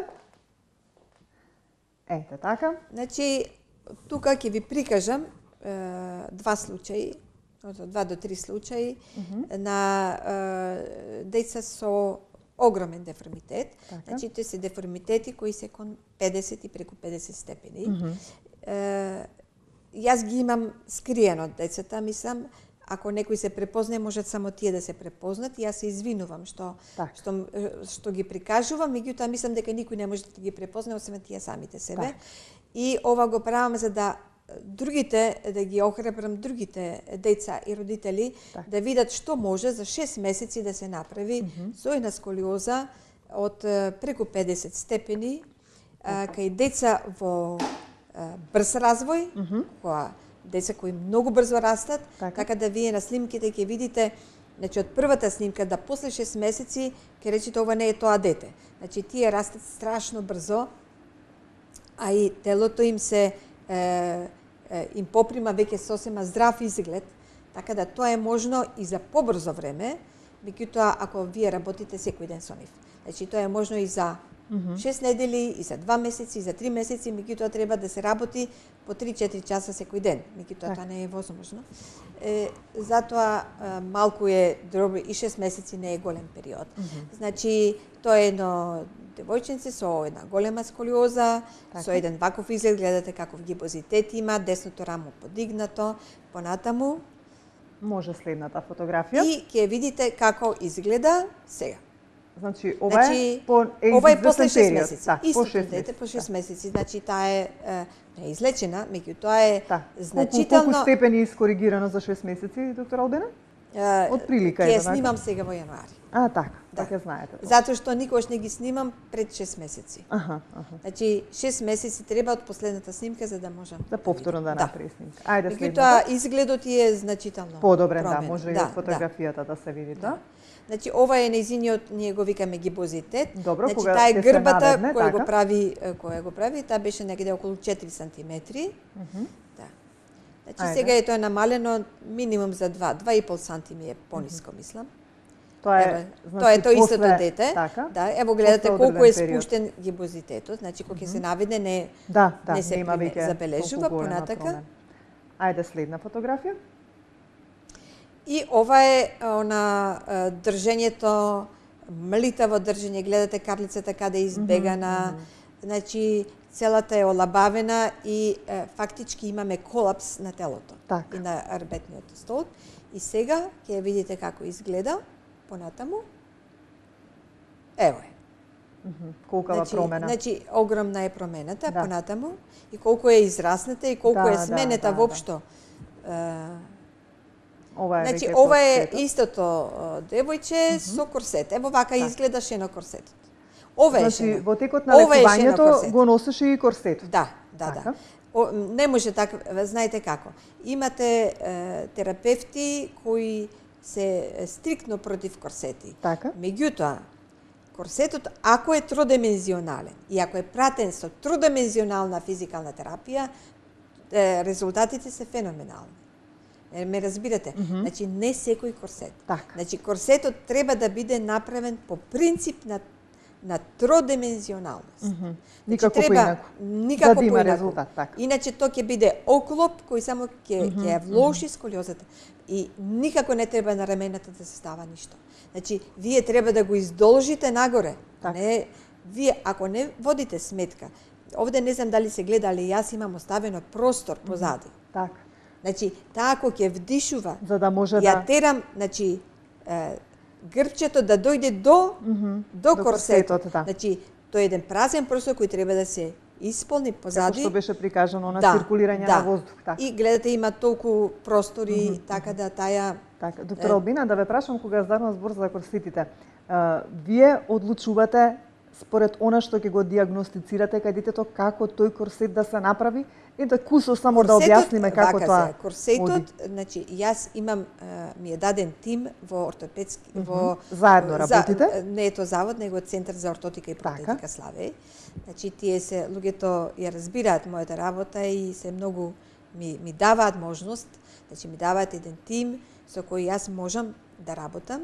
Ете така. Значи, тука ќе ви прикажам е, два случаи, два до три случаи, mm -hmm. на е, деца со огромен деформитет. Така. Значи, те се деформитети кои се кон педесет и преку педесет степени. Mm -hmm. е, јас ги имам скриено од децата, мислам, ако некој се препознае, можат само тие да се препознат. И јас се извинувам што, так. што, што ги прикажувам, меѓутоа мислам дека никој не може да ги препознае, освен тие самите себе. Так. И ова го правам за да другите, да ги охрабрам другите деца и родители так. да видат што може за шест месеци да се направи mm -hmm. со една сколиоза од преку педесет степени, а, кај деца во а, брз развој, mm -hmm. која деца кои многу брзо растат, така. така да вие на снимките ќе видите, значи од првата снимка да после шест месеци ќе речете ова не е тоа дете. Значи тие растат страшно брзо, а и телото им се е, им поприма веќе сосема здрав изглед, така да тоа е можно и за побрзо време, меѓутоа ако вие работите секој ден со нив. Значи тоа е можно и за шест недели, и за два месеци, и за три месеци, меѓутоа треба да се работи по три-четири часа секој ден. Меѓутоа тоа не е возможно. Е, затоа е, малку е дробро и шест месеци не е голем период. Mm -hmm. Значи, тоа е едно девојченце со една голема сколиоза, така, со еден ваков изглед, гледате каков гибозитет има, десното рамо подигнато, понатаму. Може следната фотографија. И ќе видите како изгледа сега. Значи, ова значи, е по е ова е после шест месеци. Да, Исто по шест дете по шест да. месеци. Значи, таа е, е не е излечена, меѓутоа е да. значително... Колку, колку степени искоригирано за шест месеци, доктор Албена? Од прилика е. Ќе снимам сега во јануари. А, така, да. така знаете. Това. Затоа што никогаш не ги снимам пред шест месеци. Аха, аха. Значи шест месеци треба од последната снимка за да можам да повторно да, да направи снимка. Ајде следната. Меѓутоа изгледот е значително подобрен, промен. да, може да, и од фотографијата да, да се види тоа. Да. Значи ова е нејзиниот, ние го викаме гибозитет. Добро, значи кога таа е грбата наведне, која така? го прави, која го прави, таа беше некаде околу четири сантиметри. Mm -hmm. Да. Значи Ајде. Сега е тоа намалено минимум за два, два и пол сантиметри е пониско, мислам. Тоа е, ево, значи, тоа е тоа после, истото дете. Така, да, ево гледате колку е спуштен гибозитетот, значи кога ќе mm -hmm. се наведне не да, да, не се нема веќе забележува понатака. Ајде следна фотографија. И ова е она држењето, млитаво држење, гледате карлицата каде е избегана. Mm -hmm. Значи целата е олабавена и е, фактички имаме колапс на телото так. И на арбетниот столб. И сега ќе видите како изгледа понатаму. Ево е. Mm -hmm. Колкава значи, промена. Значи огромна е промената да. понатаму и колку е израсната и колку да, е сменета да, да, воопшто. Да. Ова е значи ова е истото девојче mm -hmm. со корсет. Ево вака так. изгледаше на корсетот. Ова е значи, во текот на лекувањето го носеше и корсетот. Да, да, така. да. О, не може така, знаете како. Имате е, терапевти кои се стриктно против корсети. Така. Меѓутоа, корсетот ако е тродимензионален и ако е пратен со тродимензионална физикална терапија, е, резултатите се феноменални. Ме разбирате? Mm -hmm. Значи не секој корсет. Так. Значи корсетот треба да биде направен по принцип на на тродимензионалност. Mm -hmm. Никако значи, треба, поинаку. Никако да има поинаку. резултат, така. Иначе тоа ќе биде оклоп кој само ќе mm -hmm. ќе влоши сколиозата и никако не треба на рамената да се става ништо. Значи вие треба да го издолжите нагоре. Так. Не вие ако не водите сметка. Овде не знам дали се гледа, али јас имам оставено простор позади. Mm -hmm. Така. Значи, таа ако ќе вдишува, за да може ја да терам, значи, е, грбчето да дојде до mm -hmm. до, до корсетот. корсетот, да. Значи, тоа е еден празен простор кој треба да се исполни позади. Како што беше прикажано на да, циркулирање да. на воздух, така. И гледате има толку простори, mm -hmm. така да таја Така, доктор Албина, да ве прашам кога станува збор за корсетите. А, вие одлучувате според она што ќе го диагностицирате кај детето како тој корсет да се направи и да кусо само корсетот, да објасниме како тоа. Се, корсетот, значи јас имам ми е даден тим во ортопедски mm -hmm. во заедно работите? За, не е тоа завод, него Центар за ортотика и протетика така. Славеј. Значи тие се луѓето ја разбираат мојата работа и се многу ми ми даваат можност, значи ми даваат еден тим со кој јас можам да работам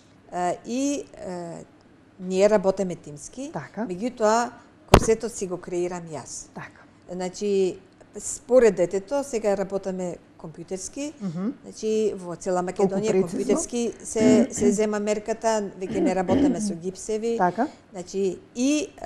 и ние работиме тимски, така. Меѓутоа корсетот си го креирам јас. Така. Значи според детето сега работиме компјутерски, mm -hmm. значи во цела Македонија компјутерски се се зема мерката, веќе не работиме со гипсеви. Така. Значи и е,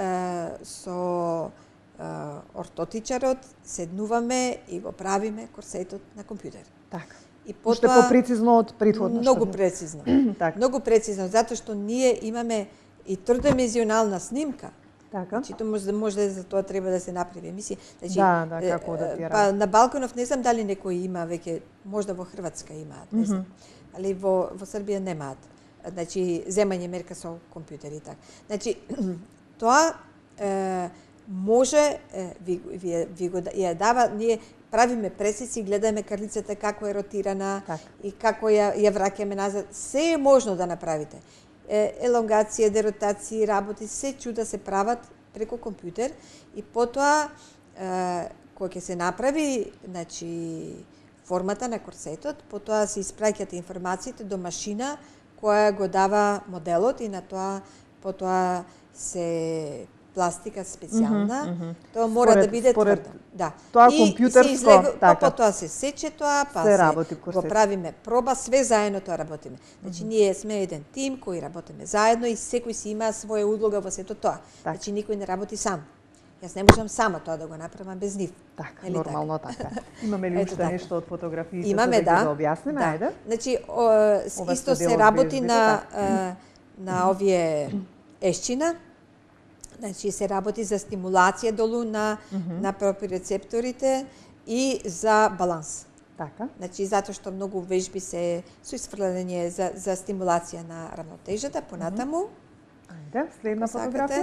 со е, ортотичарот седнуваме и го правиме корсетот на компјутер. Така. И потоа уште попрецизно од претходно. Многу прецизно. така. Многу прецизно затоа што ние имаме и тридимензионална снимка. Така. Значи, тоа може, може за тоа треба да се направи емисија. Значи, да, да, како да ти па на Балканов не знам дали некој има веќе, можда во Хрватска имаат, не знам. Mm -hmm. Али во во Србија немаат. Значи, земање мерка со компјутери и така. Значи, тоа е, може е, ви, ви, ви го ја дава, ние правиме пресици, гледаме карлицата како е ротирана так. И како ја ја враќаме назад. Се е можно да направите. Елонгација, деротација, работи, се чуда се прават преку компјутер и потоа е, кога ќе се направи, значи формата на корсетот, потоа се испраќаат информациите до машина која го дава моделот и на тоа потоа се пластика специјална, Mm -hmm. тоа мора според, да биде според тврдо. Да. Тоа и компјутерско, се излего, така. па потоа се сече тоа, па се, се, работи го правиме проба, све заедно тоа работиме. Значи, mm -hmm. ние сме еден тим кој работиме заедно и секој си има своја улога во сето тоа. Так. Значи, никој не работи сам. Јас не можам сама тоа да го направам без нив. Така, Нели нормално така. така. Имаме ли уште така нешто од фотографиите Имаме, да ги да, објасниме? да. Ајде. Значи, о, исто се работи на а, на овие ешчина. Значи се работи за стимулација долу на mm -hmm. на проприорецепторите и за баланс. Така. Значи затоа што многу вежби се со исфрлање за за стимулација на равнотежата понатаму. Mm -hmm. Ајде, следна фотографија.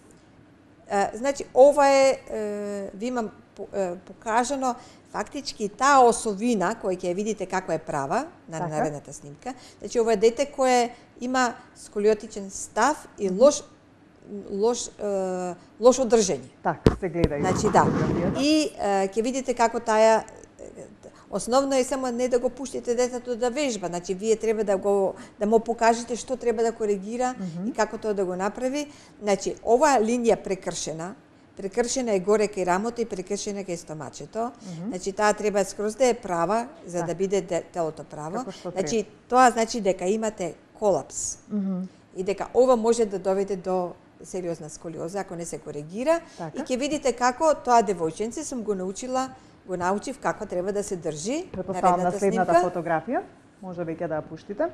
Значи, ова е, е ви имам покажано фактички таа осовина која ќе видите како е права на така наредната снимка. Значи, ова е дете кое има сколиотичен став и лош лош е, лошо држење. Така, се гледа и. Значи, да. И е, ќе видите како таа основно е само не да го пуштите детето да вежба, значи вие треба да го да му покажете што треба да коригира mm -hmm. и како тоа да го направи. Значи, оваа линија прекршена, прекршена е горе кај рамото и прекршена кај стомачето. Mm -hmm. Значи, таа треба скроз да е права за так да биде телото право. Значи, тоа значи дека имате колапс. Mm -hmm. И дека ова може да доведе до сериозна сколиоза ако не се коригира. Така. И ќе видите како тоа девојченце сум го научила го научив како треба да се држи. Претпоставам на следната снимка. Фотографија. Може веќе да ја пуштите.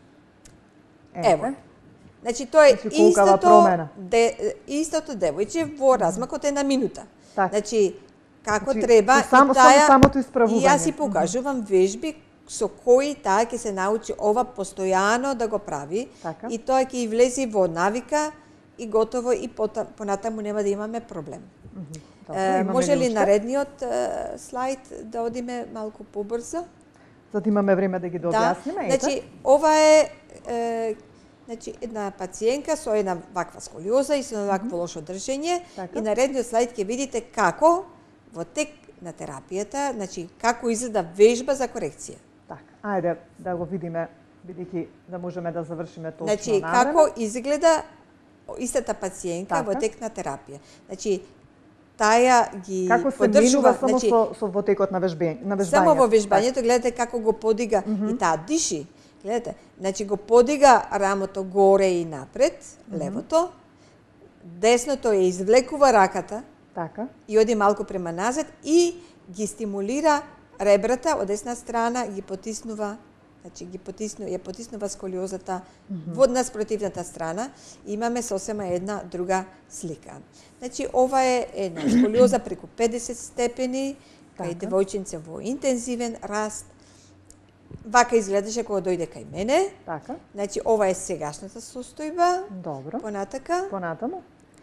Ево. Значи тоа е значи, истото де, истото девојче во размакот е на минута. Так. Значи како значи, треба само, и таа самото исправување. И јас си покажувам вежби со кои таа ќе се научи ова постојано да го прави. Така. И тоа ќе и влези во навика и готово и понатаму нема да имаме проблем. Mm -hmm. Добре, може ли наредниот е, слайд да одиме малку побрзо? За да имаме време да ги дообјасниме. Да. Значи, ова е, е значи, една пациентка со една ваква сколиоза и со една вакво mm -hmm. лошо држење. Така. И наредниот слайд ќе видите како во тек на терапијата, значи како изгледа вежба за корекција. Така, ајде да го видиме, бидејќи да можеме да завршиме точно значи, навреме. Како изгледа истата пациентка така во тек на терапија. Значи, таја ги како се поддржува само значи, со, со во текот на вежбање, на вежбањето. Само во вежбањето гледате како го подига mm -hmm. и таа диши. Гледате, значи го подига рамото горе и напред, mm -hmm. левото. Десното ја извлекува раката. Така. И оди малку према назад и ги стимулира ребрата од десна страна, ги потиснува, значи ги потисну, ја потиснува сколиозата mm -hmm. во наспротивната страна. Имаме сосема една друга слика. Значи ова е една сколиоза преку педесет степени, кај девојченце во интензивен раст. Вака изгледаше кога дојде кај мене. Така. Значи ова е сегашната состојба. Добро. Понатака. Понатаму.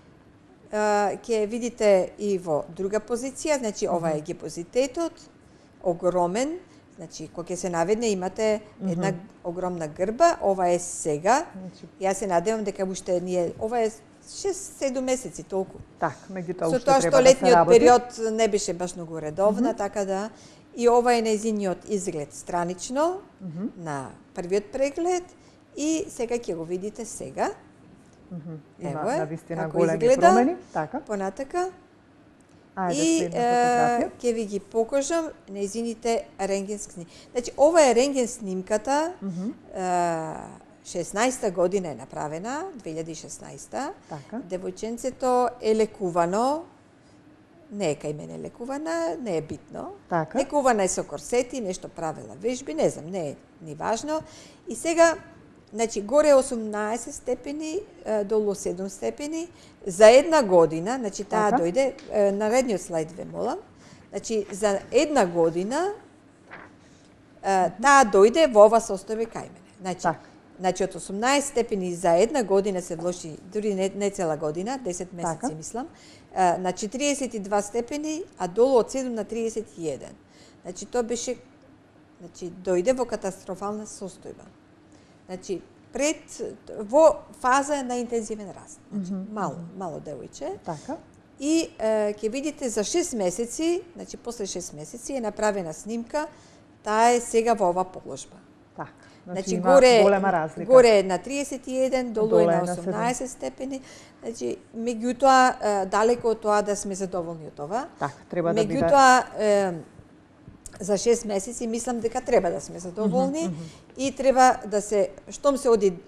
Ќе видите и во друга позиција, значи ова е гипозитетот, огромен. Значи, кога ќе се наведне, имате една mm -hmm. огромна грба. Ова е сега. Значи... Јас се надевам дека уште ние... Ова е шест-седум месеци, толку. Так, меѓутоа уште треба да се работи. Со тоа што летниот период не беше баш многу редовна, mm -hmm. така да... И ова е нејзиниот изглед странично, mm -hmm. на првиот преглед. И сега ќе го видите сега. Mm -hmm. Ево е, навистина големи промени. Така. Понатака. Ајде, и ќе ви ги покажам нејзините рентгенски снимки. Значи, ова е рентген снимката, mm -hmm. шеснаесета година е направена, две илјади и шеснаесета. Така. Девојченцето е лекувано, не е кај мене лекувана, не е битно. Така. Лекувана е со корсети, нешто правела вежби, не знам, не е ни важно. И сега, значи, горе осумнаесет степени, долу седум степени, за една година, значи таа така дојде, наредниот слайд ве молам, значи за една година таа дојде во ова состојба кај мене. Значи, так. Значи од осумнаесет степени за една година се влоши, дури не, не цела година, десет месеци така мислам, на четириесет и два степени, а долу од седум на триесет и еден. Значи тоа беше, значи дојде во катастрофална состојба. Значи пред во фаза на интензивен раст. Значи mm -hmm. мало, мало девојче. Така. И е, ќе видите за шест месеци, значи после шест месеци е направена снимка, таа е сега во ова положба. Така. Значи, Значи има горе голема разлика. горе е на триесет и еден, долу Долу е е на на осумнаесет степени. Значи меѓутоа далеко од тоа да сме задоволни од това. Така, треба да биде. Меѓутоа е, за шест месеци мислам дека треба да сме задоволни и треба да се штом се оди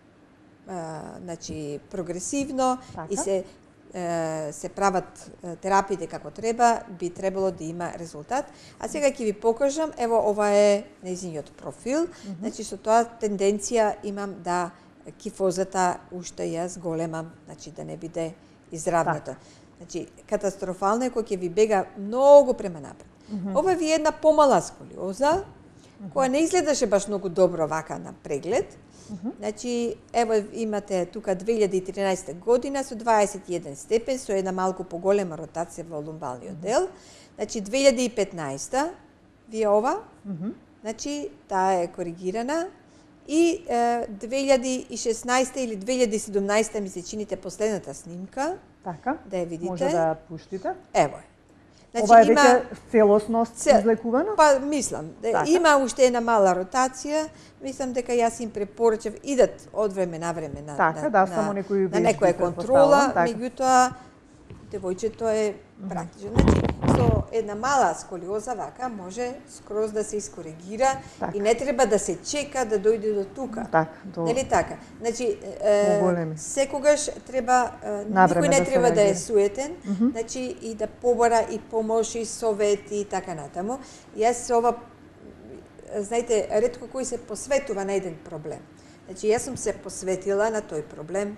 а, значи прогресивно Така. и се е, се прават е, терапиите како треба, би требало да има резултат. А сега ќе ви покажам, ево ова е нејзиниот профил. Значи со тоа тенденција имам да кифозата уште ја зголемам, значи да не биде изравнато. Значи катастрофално е кога ќе ви бега многу према напред. Ова ви е една помала сколиоза, која не изгледаше баш многу добро вака на преглед. Значи, ево имате тука две илјади и тринаесетта година со дваесет и еден степен, со една малку поголема ротација во лумбалниот дел. Значи, две илјади и петнаесетта ви е ова, значи, таа е коригирана. И е, две илјади и шеснаесетта или две илјади и седумнаесетта ми се чините последната снимка. Така, да ја видите. може да ја пуштите. Ево е. Значи, ова е има... веќе целосност Цел... излекувано? Па, мислам. Така. Има уште една мала ротација. Мислам дека јас им препорачав идат од време на време на, така, на, да, на, само некои на некоја контрола, меѓутоа девојчето е практично. Значи, со една мала сколиоза вака може скроз да се искоригира така. И не треба да се чека да дојде до тука. Така, до... Нели така? Значи, е, секогаш треба, е, никој не да треба да е суетен, mm -hmm. значи и да побара и помош и совети и така натаму. Јас ова, знаете, ретко кој се посветува на еден проблем. Значи, јас сум се посветила на тој проблем.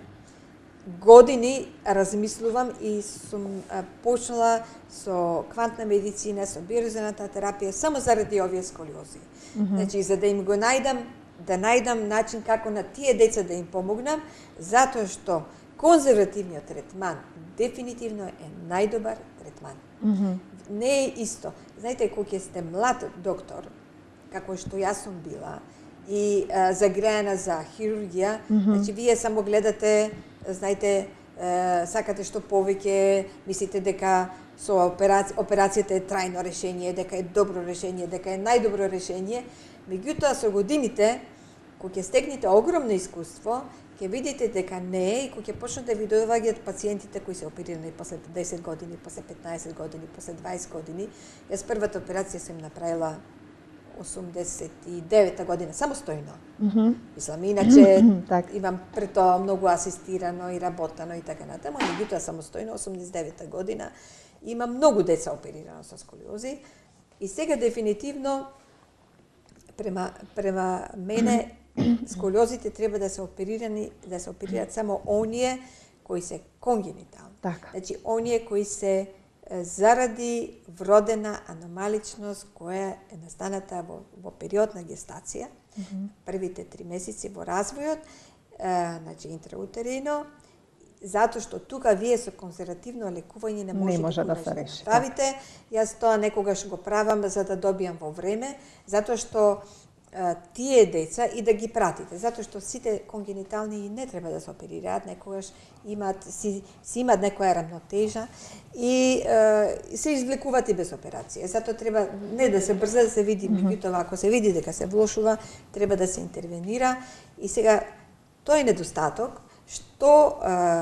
Години размислувам и сум а, почнала со квантна медицина, со биорезонантна терапија, само заради овие сколиози. Mm -hmm. Значи, за да им го најдам, да најдам начин како на тие деца да им помогнам, затоа што конзервативниот третман дефинитивно е најдобар третман. Mm -hmm. Не е исто. Знаете, кога ќе сте млад доктор, како што јас сум била, и а, загреена за хирургија, mm -hmm. значи, вие само гледате, знаете, е, сакате што повеќе, мислите дека со операци... операцијата е трајно решение, дека е добро решение, дека е најдобро решение. Меѓутоа, со годините, кога ќе стекнете огромно искуство, ќе видите дека не е и кога ќе почнат да ви доаѓаат пациентите кои се оперирани после десет години, после петнаесет години, после дваесет години. Јас првата операција сум направила осумдесет и девета година, самостојно. Mm -hmm. Мислам, иначе имам пред тоа многу асистирано и работано и така натаму, меѓутоа самостојно, осумдесет и девета година, има многу деца оперирано со сколиози и сега дефинитивно према према мене сколиозите треба да се оперирани, да се оперираат само оние кои се конгенитални. Така. Значи оние кои се заради вродена аномаличност која е настаната во, во период на гестација, mm -hmm. првите три месеци во развојот, е, значи интраутерино, затоа што тука вие со конзервативно лекување не може, не може да, да се реши. правите. Јас тоа некогаш го правам за да добијам во време, затоа што тие деца и да ги пратите, затоа што сите конгенитални не треба да се оперираат, некогаш имаат си, си имаат некоја рамнотежа и е, се извлекуваат и без операција. Затоа треба не да се брза да се види, mm -hmm. меѓутоа ако се види дека се влошува, треба да се интервенира. И сега тој недостаток што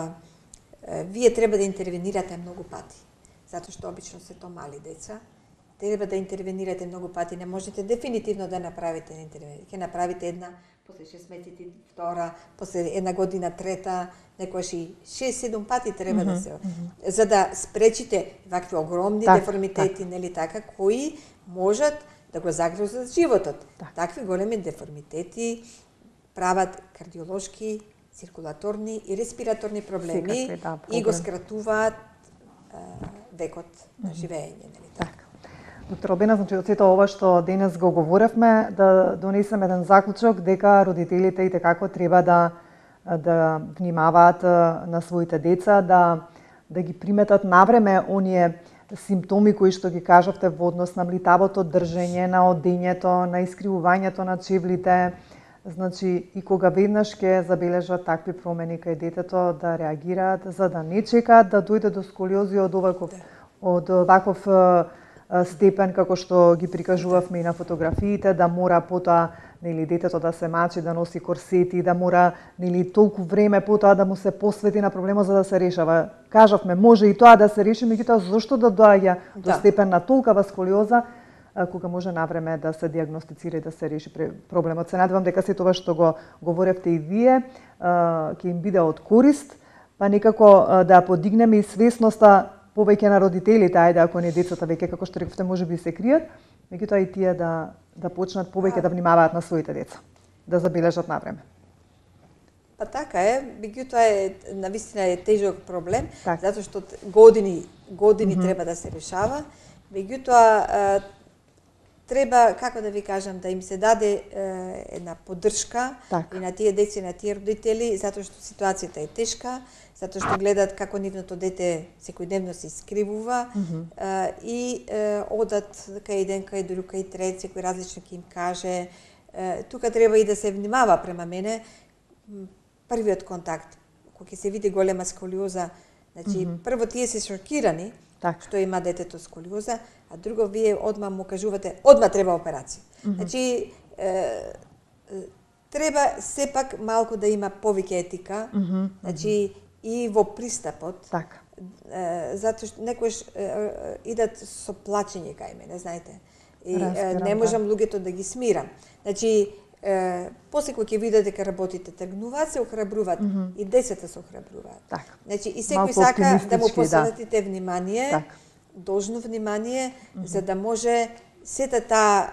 е, е, вие треба да интервенирате многу пати, затоа што обично се тоа мали деца. Треба да интервенирате многу пати, не можете дефинитивно да направите интервенција. Ќе направите една, после шест месеци втора, после една година трета, некојаш и шест-седум пати треба mm -hmm, да се, mm -hmm. за да спречите вакви огромни так, деформитети, так. Нели така, кои можат да го загрозат животот. Так. Такви големи деформитети прават кардиолошки, циркулаторни и респираторни проблеми Секакви, да, и го скратуваат а, векот mm -hmm. на живење, нели така. Доктор Обена, значи од сето ова што денес го говоревме, да донесеме еден заклучок дека родителите и како треба да да внимаваат на своите деца, да да ги приметат навреме оние симптоми кои што ги кажавте во однос на млитавото држење, на одењето, на искривувањето на чевлите. Значи, и кога веднаш ќе забележат такви промени кај детето, да реагираат, за да не чекаат да дојде до сколиози од оваков, од ваков степен како што ги прикажувавме и на фотографиите, да мора потоа нели детето да се мачи, да носи корсети, да мора нели толку време потоа да му се посвети на проблемот за да се решава. Кажавме, може и тоа да се реши, меѓутоа зошто да доаѓа до Да. степен на толкава сколиоза, а, кога може навреме да се диагностицира и да се реши пре- проблемот. Се надевам дека се тоа што го говоревте и вие а, ќе им биде од корист, па некако а, да подигнеме и свесноста повеќе на родителите, ајде ако не децата веќе како што рековте можеби се кријат, меѓутоа и тие да да почнат повеќе да внимаваат на своите деца, да забележат навреме. Па така е, меѓутоа е навистина е тежок проблем, Так. затоа што т- години години mm -hmm. треба да се решава. Меѓутоа а, треба, како да ви кажам, да им се даде е, една поддршка Так. и на тие деца и на тие родители, затоа што ситуацијата е тешка, затоа што гледат како нивното дете секојдневно се искривува mm -hmm. а, и е, одат кај еден, кај друг, кај трет, секој различно ќе им каже. Е, тука треба и да се внимава према мене. М, Првиот контакт, кога ќе се види голема сколиоза, значи mm -hmm. прво тие се шокирани Так. што има детето сколиоза, а друго вие одма му кажувате одма треба операција. Mm -hmm. Значи е, е, треба сепак малку да има повеќе етика, mm -hmm. значи и во пристапот. Така. Е, затоа што некојаш е, е, идат со плачење кај мене, знаете. И е, Разбирам, не да. можам луѓето да ги смирам. Значи, е, после кога ќе видат дека работите тргнуваат, се охрабруваат mm -hmm. и децата се охрабруваат. Така. Значи, и секој Малку сака да му оптимистички, да. посветите внимание, Така. должно внимание, mm -hmm. за да може сета таа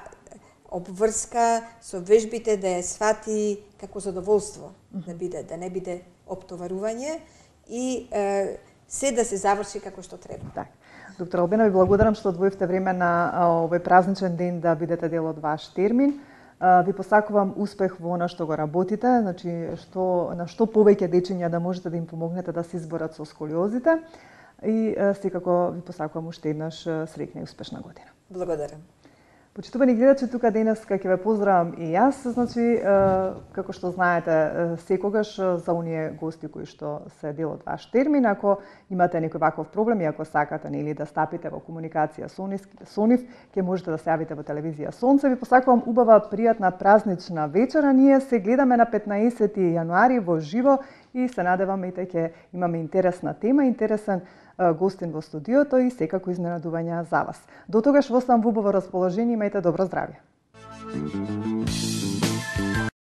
обврска со вежбите да ја свати како задоволство mm -hmm. да биде, да не биде оптоварување и е, се да се заврши како што треба. Така. Доктор Албена, ви благодарам што одвоивте време на а, овој празничен ден да бидете дел од ваш термин. А, ви посакувам успех во она што го работите, значи што на што повеќе дечиња да можете да им помогнете да се изборат со сколиозите и а, секако ви посакувам уште еднаш а, среќна и успешна година. Благодарам. Почитувани гледачи, тука денес ќе ве поздравам и јас, значи е, како што знаете, е, секогаш е, за оние гости кои што се дел од ваш термин, ако имате некој ваков проблем и ако сакате нели да стапите во комуникација со нив, со нив, ќе можете да се јавите во телевизија Сонце. Ви посакувам убава, пријатна празнична вечера. Ние се гледаме на петнаесети јануари во живо и се надеваме и ќе имаме интересна тема, интересен гостин во студиото и секако изненадувања за вас. До тогаш вас сам во убаво расположение, имајте добро здравје.